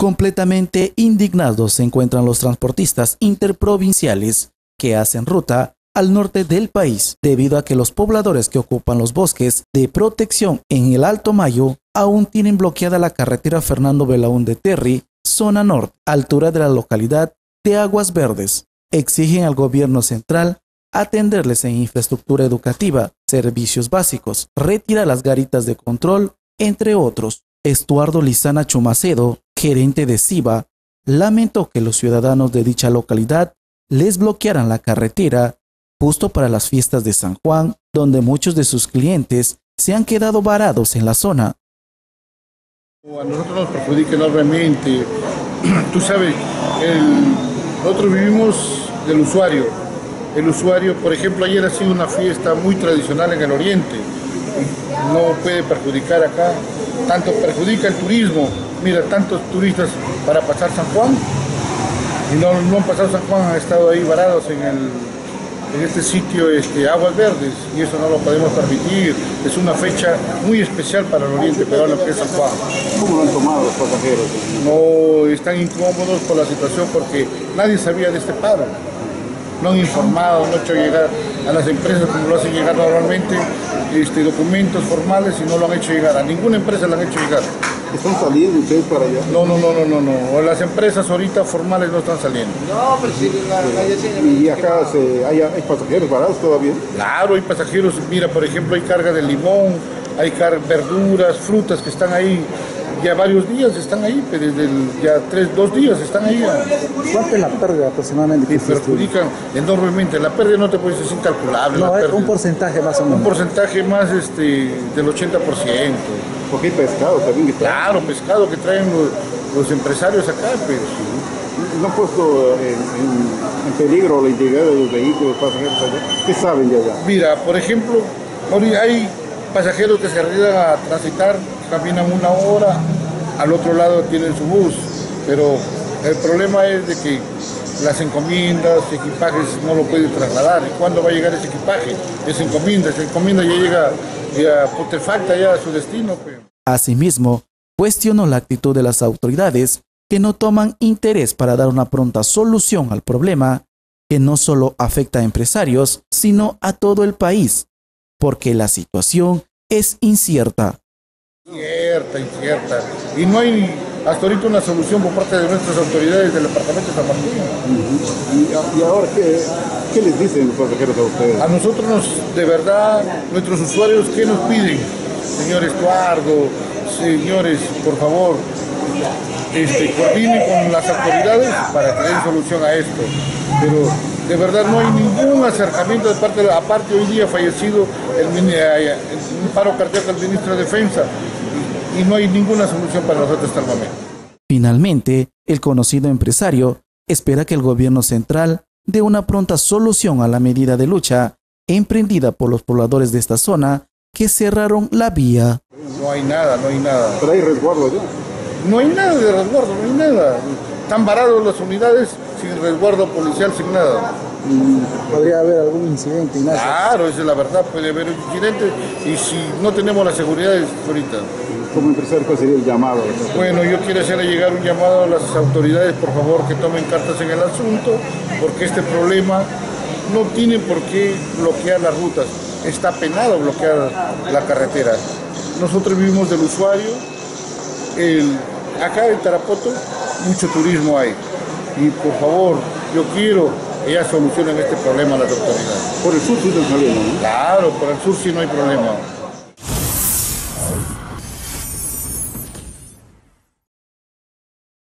Completamente indignados se encuentran los transportistas interprovinciales que hacen ruta al norte del país, debido a que los pobladores que ocupan los bosques de protección en el Alto Mayo aún tienen bloqueada la carretera Fernando Belaúnde Terry, zona norte, altura de la localidad de Aguas Verdes. Exigen al gobierno central atenderles en infraestructura educativa, servicios básicos, retirar las garitas de control, entre otros. Estuardo Lizana Chumacedo, gerente de SIVA, lamentó que los ciudadanos de dicha localidad les bloquearan la carretera justo para las fiestas de San Juan, donde muchos de sus clientes se han quedado varados en la zona. A nosotros nos perjudica enormemente. Tú sabes, nosotros vivimos del usuario. El usuario, por ejemplo, ayer ha sido una fiesta muy tradicional en el oriente. No puede perjudicar acá. Tanto perjudica el turismo. Mira, tantos turistas para pasar San Juan y no han pasado San Juan, han estado ahí varados en este sitio Aguas Verdes, y eso no lo podemos permitir. Es una fecha muy especial para el oriente peruano, que es San Juan. ¿Cómo lo han tomado los pasajeros? No, están incómodos por la situación porque nadie sabía de este paro. No han informado, no han hecho llegar a las empresas como lo hacen llegar normalmente, documentos formales, y no lo han hecho llegar. A ninguna empresa lo han hecho llegar. ¿Están saliendo ustedes para allá? No. Las empresas ahorita formales no están saliendo. No, pero sí, ¿y acá hay pasajeros varados todavía? Claro, hay pasajeros. Mira, por ejemplo, hay carga de limón, hay verduras, frutas que están ahí. Ya varios días están ahí, pero desde 2 días están ahí. ¿Cuánto es la pérdida aproximadamente? Y perjudican enormemente. La pérdida no te puedes decir incalculable. No, un porcentaje más o menos. Un porcentaje más del 80%. Porque hay pescado también. Claro, pescado que traen los empresarios acá, pues. ¿No han puesto en peligro la integridad de los vehículos, pasajeros allá? ¿Qué saben de allá? Mira, por ejemplo, hay pasajeros que se arriesgan a transitar, caminan 1 hora, al otro lado tienen su bus, pero el problema es de que las encomiendas, equipajes no lo pueden trasladar. ¿Y cuándo va a llegar ese equipaje? Esa encomienda ya llega putrefacta ya a su destino. Pues. Asimismo, cuestionó la actitud de las autoridades que no toman interés para dar una pronta solución al problema que no solo afecta a empresarios, sino a todo el país, porque la situación es incierta. Incierta. Y no hay hasta ahorita una solución por parte de nuestras autoridades del departamento de San Martín. ¿Y ahora qué les dicen los pasajeros a ustedes? A nosotros, de verdad, nuestros usuarios, ¿qué nos piden? Señor Estuardo, señores, por favor, coordinen con las autoridades para que den solución a esto. Pero de verdad no hay ningún acercamiento de parte aparte hoy día fallecido un paro cardíaco del ministro de Defensa, y no hay ninguna solución para nosotros hasta el momento. Finalmente, el conocido empresario espera que el gobierno central dé una pronta solución a la medida de lucha emprendida por los pobladores de esta zona que cerraron la vía. No hay nada. Pero hay resguardo ya. No hay nada de resguardo, no hay nada. Están varados las unidades sin resguardo policial, sin nada. ¿Podría haber algún incidente, Ignacio? Claro, esa es la verdad, puede haber un incidente, y si no tenemos la seguridad ahorita. Como empresario, ¿cuál sería el llamado? Bueno, yo quiero hacer llegar un llamado a las autoridades, por favor, que tomen cartas en el asunto, porque este problema no tiene por qué bloquear las rutas. Está penado bloquear la carretera. Nosotros vivimos del usuario. Acá en Tarapoto mucho turismo hay. Y por favor, yo quiero que ya solucionen este problema las autoridades. Por el sur sí están saliendo, ¿no? Claro, por el sur sí no hay problema.